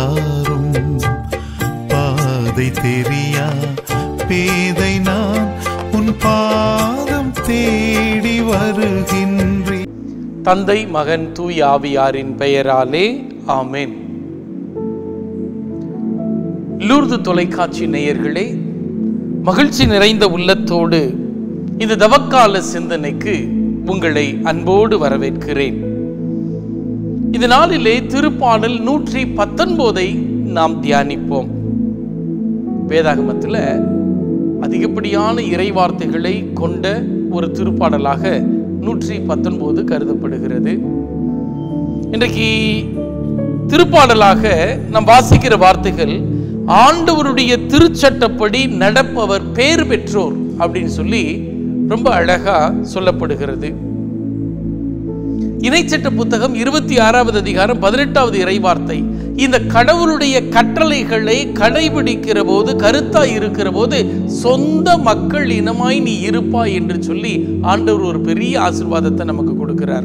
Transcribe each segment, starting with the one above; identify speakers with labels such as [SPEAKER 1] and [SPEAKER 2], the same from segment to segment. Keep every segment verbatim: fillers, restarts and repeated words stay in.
[SPEAKER 1] தாரும். பாதை தெரியா பேதை நான் உன் பாதம் தேடி வருகின்றேன்.
[SPEAKER 2] தந்தை, மகன், தூய ஆவியாரின் பெயராலே ஆமென். லூர்து தொலைக்காட்சி நேயர்களே, மகிழ்ச்சி நிறைந்த உள்ளத்தோடு இந்த தவக்கால சிந்தனைக்கு உங்களை அன்போடு வரவேற்கிறேன். இந்த நாளிலே திருப்பாடல் நூற்றி பத்தொன்பதை நாம் தியானிப்போம். வேதாகமத்தில் அதிகப்படியான இறைவார்த்தைகளை கொண்ட ஒரு திருப்பாடலாக நூற்றி பத்தொன்பது கருதப்படுகிறது. இன்றைக்கு திருப்பாடலாக நாம் வாசிக்கிற வார்த்தைகள், ஆண்டவருடைய திருச்சட்டப்படி நடப்பவர் பேர் பெற்றோர் அப்படின்னு சொல்லி ரொம்ப அழகா சொல்லப்படுகிறது. இணைச்சட்ட புத்தகம் இருபத்தி ஆறாவது அதிகாரம் பதினெட்டாவது இறைவார்த்தை, இந்த கடவுளுடைய கட்டளைகளை கடைபிடிக்கிற போது, கருத்தாய் இருக்கிற போது சொந்த மக்கள் இனமாய் நீ இருப்பாய் என்று சொல்லி ஆண்டவர் ஒரு பெரிய ஆசீர்வாதத்தை நமக்கு கொடுக்கிறார்.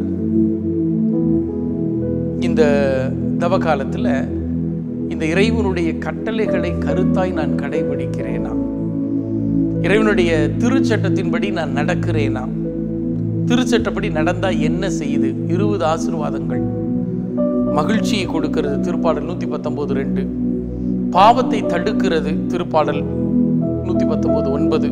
[SPEAKER 2] இந்த தவ காலத்துல இந்த இறைவனுடைய கட்டளைகளை கருத்தாய் நான் கடைபிடிக்கிறேனா, இறைவனுடைய திருச்சட்டத்தின்படி நான் நடக்கிறேனா, திருச்சட்டப்படி நடந்தா என்ன செய்யுது? இருபது ஆசீர்வாதங்கள். மகிழ்ச்சியை கொடுக்கிறது திருப்பாடல் நூத்தி பத்தொன்பது ரெண்டு. பாவத்தை தடுக்கிறது திருப்பாடல் நூத்தி பத்தொன்பது ஒன்பது.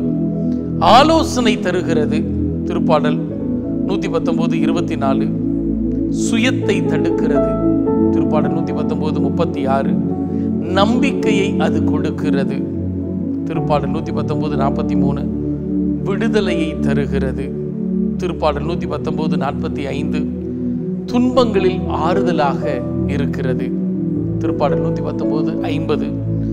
[SPEAKER 2] ஆலோசனை தருகிறது திருப்பாடல் நூத்தி பத்தொன்பது இருபத்தி நாலு. சுயத்தை தடுக்கிறது திருப்பாடல் நூத்தி பத்தொன்பது முப்பத்தி ஆறு. நம்பிக்கையை அது கொடுக்கிறது திருப்பாடல் நூத்தி பத்தொன்பது நாற்பத்தி மூணு. விடுதலையை தருகிறது திருப்பாடல் நூத்தி பத்தொன்பது நாற்பத்தி ஐந்து. துன்பங்களில் ஆறுதலாக இருக்கிறது திருப்பாடல் நூத்தி பத்தொன்பது ஐம்பது.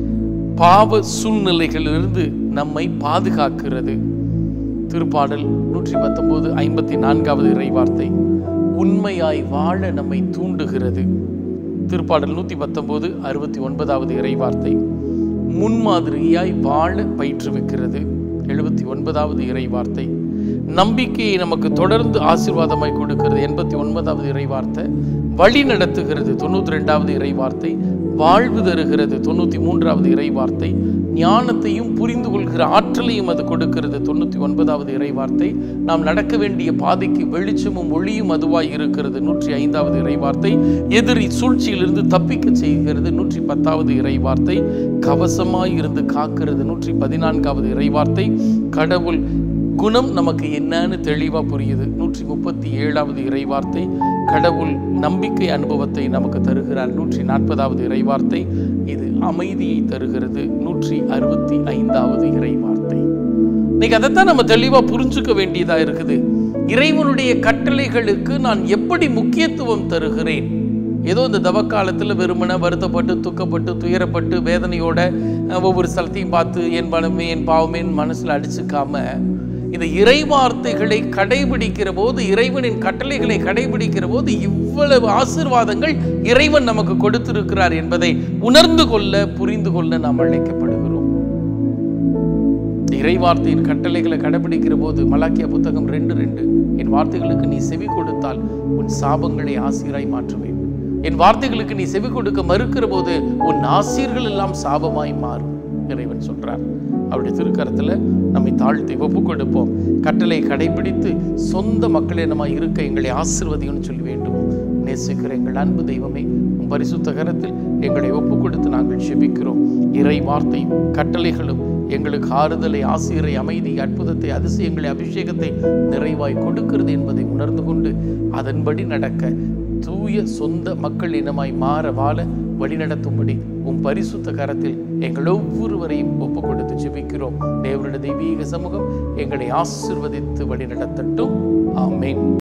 [SPEAKER 2] பாவ சூழ்நிலைகளிலிருந்து நம்மை பாதுகாக்கிறது திருப்பாடல் நூற்றி பத்தொன்பது ஐம்பத்தி நான்காவது இறைவார்த்தை. உண்மையாய் வாழ நம்மை தூண்டுகிறது திருப்பாடல் நூத்தி பத்தொன்பது அறுபத்தி ஒன்பதாவது இறைவார்த்தை. முன்மாதிரியாய் வாழ பயிற்றுவிக்கிறது எழுபத்தி ஒன்பதாவது இறைவார்த்தை. நம்பிக்கையை நமக்கு தொடர்ந்து ஆசீர்வாதமாய் கொடுக்கிறது எண்பத்தி ஒன்பதாவது இறைவார்த்தை. வழி நடத்துகிறது தொண்ணூத்தி ரெண்டாவது இறைவார்த்தை. வாழ்வு தருகிறது தொண்ணூத்தி மூன்றாவது இறைவார்த்தை. ஞானத்தையும் புரிந்து கொள்கிற ஆற்றலையும் அது கொடுக்கிறது தொண்ணூத்தி ஒன்பதாவது இறைவார்த்தை. நாம் நடக்க வேண்டிய பாதைக்கு வெளிச்சமும் ஒளியும் அதுவாய் இருக்கிறது நூற்றி ஐந்தாவது இறைவார்த்தை. எதிரி சூழ்ச்சியிலிருந்து தப்பிக்க செய்கிறது நூற்றி பத்தாவது இறைவார்த்தை. கவசமாய் இருந்து காக்கிறது நூற்றி பதினான்காவது இறைவார்த்தை. கடவுள் குணம் நமக்கு என்னன்னு தெளிவா புரியுது நூற்றி முப்பத்தி ஏழாவது இறைவார்த்தை. கடவுள் நம்பிக்கை அனுபவத்தை நமக்கு தருகிறார் நூற்றி நாற்பதாவது இறைவார்த்தை. இது அமைதியை தருகிறது நூற்றி அறுபத்தி ஐந்தாவது இறைவார்த்தை. இன்னைக்கு அதைத்தான் நம்ம தெளிவா புரிஞ்சுக்க வேண்டியதா இருக்குது. இறைவனுடைய கட்டளைகளுக்கு நான் எப்படி முக்கியத்துவம் தருகிறேன்? ஏதோ இந்த தவக்காலத்தில் வெறுமனை வருத்தப்பட்டு துக்கப்பட்டு துயரப்பட்டு வேதனையோட ஒவ்வொரு ஸ்தலத்தையும் பார்த்து என் பலமே என் பாவமே மனசுல அடிச்சுக்காம, இந்த இறைவார்த்தைகளை கடைபிடிக்கிற போது, இறைவனின் கட்டளைகளை கடைபிடிக்கிற போது இவ்வளவு ஆசீர்வாதங்கள் இறைவன் நமக்கு கொடுத்திருக்கிறார் என்பதை உணர்ந்து கொள்ள, புரிந்து கொள்ள நாம் அழைக்கப்படுகிறோம். இறைவார்த்தையின் கட்டளைகளை கடைபிடிக்கிற போது மலாக்கியா புத்தகம் ரெண்டு ரெண்டு, என் வார்த்தைகளுக்கு நீ செவி கொடுத்தால் உன் சாபங்களை ஆசீராய் மாற்றுவேன். என் வார்த்தைகளுக்கு நீ செவி கொடுக்க மறுக்கிற போது உன் ஆசீர்கள் எல்லாம் சாபமாய் மாறும் இறைவன் சொல்றார். அவருடைய திருக்கரத்துல நம்மை தாழ்த்தி ஒப்பு கொடுப்போம். கட்டளை கடைபிடித்து சொந்த மக்களே நம்ம இருக்க எங்களை ஆசீர்வதின்னு சொல்லி வேண்டும். நேசிக்கிற எங்கள் அன்பு தெய்வமே, உம் பரிசுத்த கரத்தில் எங்களை ஒப்பு கொடுத்து நாங்கள் செபிக்கிறோம். இறை வார்த்தையும் கட்டளைகளும் எங்களுக்கு ஆறுதலை, ஆசீரை, அமைதி, அற்புதத்தை, அதிசயங்களை, அபிஷேகத்தை நிறைவாய் கொடுக்கிறது என்பதை உணர்ந்து கொண்டு அதன்படி நடக்க, தூய சொந்த மக்கள் இனமாய் மாற வாழ வழிநடத்தும்படி உம் பரிசுத்த கரத்தில் எங்கள் ஒவ்வொருவரையும் ஒப்பு கொடுத்து ஜெபிக்கிறோம். தேவனுடைய தெய்வீக சமூகம் எங்களை ஆசீர்வதித்து வழிநடத்தட்டும். ஆமென்.